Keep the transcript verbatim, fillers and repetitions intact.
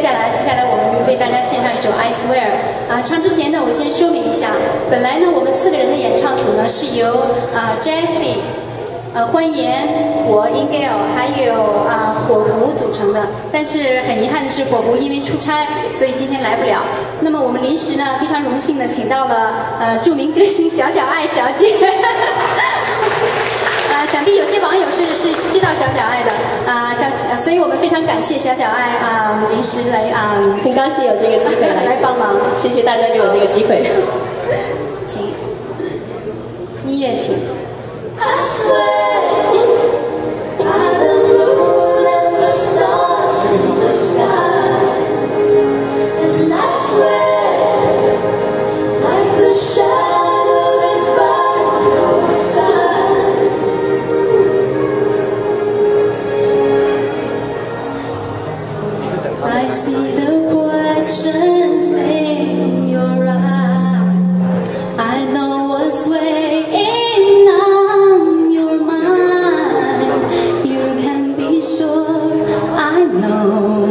下来，接下来我们为大家献上一首《I Swear》啊。唱之前呢，我先说明一下，本来呢，我们四个人的演唱组呢是由啊 Jessie、呃欢颜、我 Ingel 还有啊火狐组成的。但是很遗憾的是，火狐因为出差，所以今天来不了。那么我们临时呢，非常荣幸的请到了呃著名歌星小小爱小姐。啊，想必有些网友是是知道小小爱的啊，小、呃，所以我们非常感谢小小爱啊，临时来啊， 很高兴有这个机会来来帮忙， 谢谢大家给我这个机会。 请音乐，请。 I see the questions in your eyes. I know what's weighing on your mind. You can be sure I know.